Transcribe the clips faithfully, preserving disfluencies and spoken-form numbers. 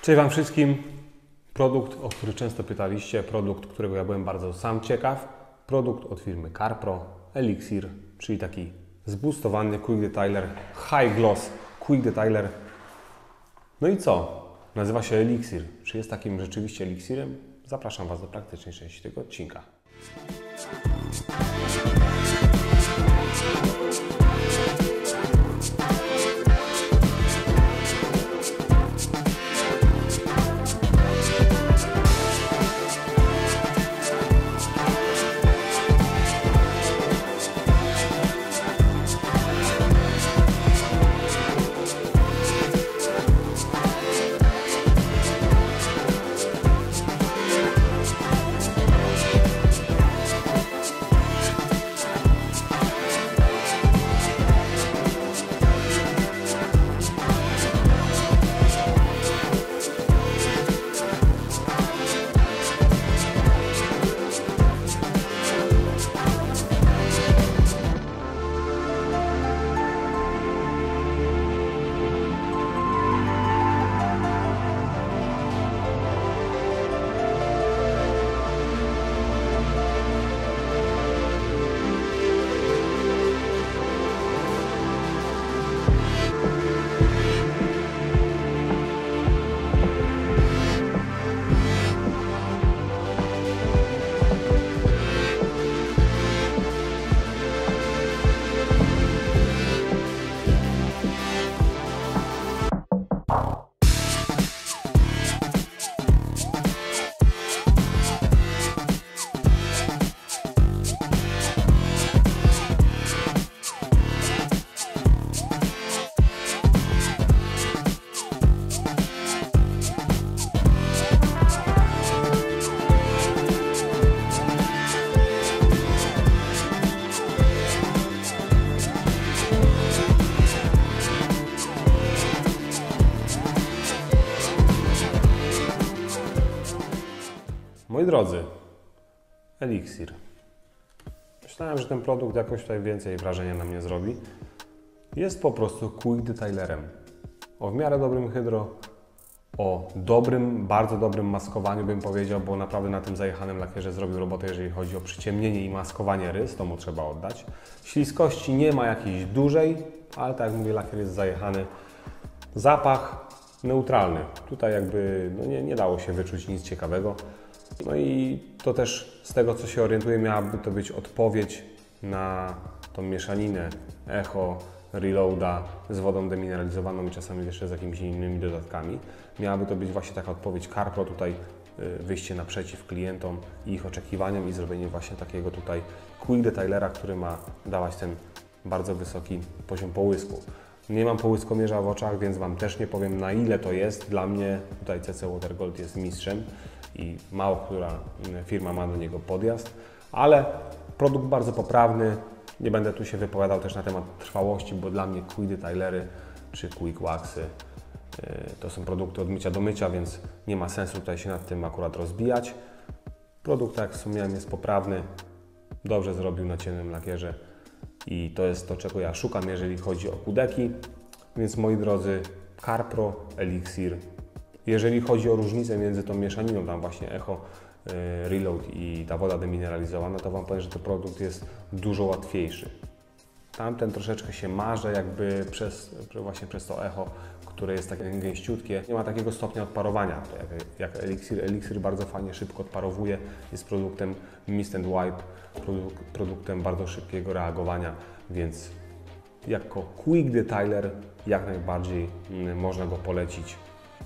Cześć Wam wszystkim. Produkt, o który często pytaliście, produkt, którego ja byłem bardzo sam ciekaw. Produkt od firmy CarPro, Elixir, czyli taki zboostowany Quick Detailer, High Gloss Quick Detailer. No i co? Nazywa się Elixir. Czy jest takim rzeczywiście eliksirem? Zapraszam Was do praktycznej części tego odcinka. Moi drodzy, Elixir. Myślałem, że ten produkt jakoś tutaj więcej wrażenia na mnie zrobi. Jest po prostu Quick Detailerem. O w miarę dobrym hydro, o dobrym, bardzo dobrym maskowaniu bym powiedział, bo naprawdę na tym zajechanym lakierze zrobił robotę, jeżeli chodzi o przyciemnienie i maskowanie rys, to mu trzeba oddać. Śliskości nie ma jakiejś dużej, ale tak jak mówię, lakier jest zajechany. Zapach neutralny. Tutaj jakby no nie, nie dało się wyczuć nic ciekawego. No i to też z tego, co się orientuję, miałaby to być odpowiedź na tą mieszaninę Echo, Reloada z wodą demineralizowaną i czasami jeszcze z jakimiś innymi dodatkami. Miałaby to być właśnie taka odpowiedź CarPro, tutaj wyjście naprzeciw klientom i ich oczekiwaniom i zrobienie właśnie takiego tutaj Quick Detailera, który ma dawać ten bardzo wysoki poziom połysku. Nie mam połyskomierza w oczach, więc Wam też nie powiem, na ile to jest. Dla mnie tutaj C C Water Gold jest mistrzem i mało która firma ma do niego podjazd, ale produkt bardzo poprawny. Nie będę tu się wypowiadał też na temat trwałości, bo dla mnie Quick Detailery czy Quick Waxy to są produkty od mycia do mycia, więc nie ma sensu tutaj się nad tym akurat rozbijać. Produkt, tak jak wspomniałem, jest poprawny, dobrze zrobił na ciemnym lakierze. I to jest to, czego ja szukam, jeżeli chodzi o kudeki. Więc moi drodzy, CarPro, Elixir. Jeżeli chodzi o różnicę między tą mieszaniną, tam właśnie Echo, Reload i ta woda demineralizowana, to Wam powiem, że ten produkt jest dużo łatwiejszy. Tamten troszeczkę się marze jakby przez, właśnie przez to Echo, które jest takie gęściutkie. Nie ma takiego stopnia odparowania jak, jak Elixir. Elixir bardzo fajnie, szybko odparowuje. Jest produktem Mist and Wipe, produk, produktem bardzo szybkiego reagowania, więc jako Quick Detailer jak najbardziej można go polecić.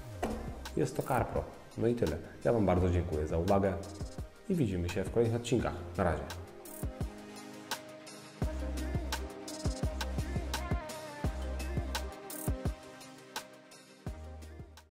Jest to CarPro. No i tyle. Ja Wam bardzo dziękuję za uwagę i widzimy się w kolejnych odcinkach. Na razie.